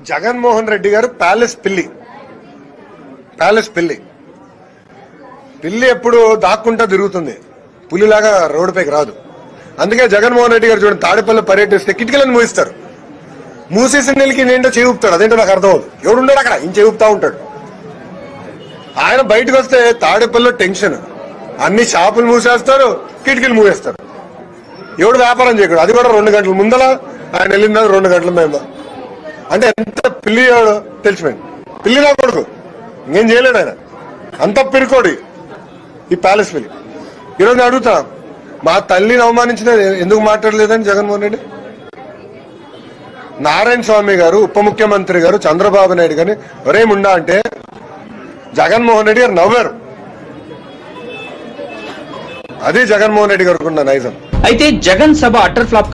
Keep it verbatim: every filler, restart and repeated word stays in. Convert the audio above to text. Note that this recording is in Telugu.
జగన్మోహన్ రెడ్డి గారు ప్యాలెస్ పిల్లి ప్యాలెస్ పిల్లి పిల్లి ఎప్పుడు దాక్కుంటా తిరుగుతుంది, పులిలాగా రోడ్డుపైకి రాదు. అందుకే జగన్మోహన్ రెడ్డి గారు చూడండి, తాడేపల్లి పర్యటిస్తే కిటికీలను మూయిస్తారు. మూసేసిన నెలకి ఏంటో చేవుపుతాడు, అదేంటో నాకు అర్థం అవుతుంది. ఎవడు ఉన్నాడు అక్కడ, ఇంక చేవుపుతా ఉంటాడు. ఆయన బయటకు వస్తే తాడేపల్లిలో టెన్షన్, అన్ని షాపులు మూసేస్తారు, కిటికీలు మూసేస్తారు. ఎవడు వ్యాపారం చేయకూడదు, అది కూడా రెండు గంటల ముందల ఆయన వెళ్ళిన రెండు గంటల మేము. అంటే ఎంత పిల్లి తెలిసిపోయింది, పిల్లి నా కొడుకు, ఇంకేం చేయలేడు ఆయన, అంత పిరికోడి ఈ ప్యాలెస్ పిల్లి. ఈరోజు నేను అడుగుతా, మా తల్లిని అవమానించిన ఎందుకు మాట్లాడలేదని జగన్మోహన్ రెడ్డి? నారాయణ స్వామి గారు, ఉప ముఖ్యమంత్రి గారు, చంద్రబాబు నాయుడు గారిని ఒరే ముండా అంటే జగన్మోహన్ రెడ్డి గారు నవ్వారు. అది జగన్మోహన్ రెడ్డి గారికి ఉన్న నైజం. అయితే జగన్ సభ అటర్ ఫ్లాప్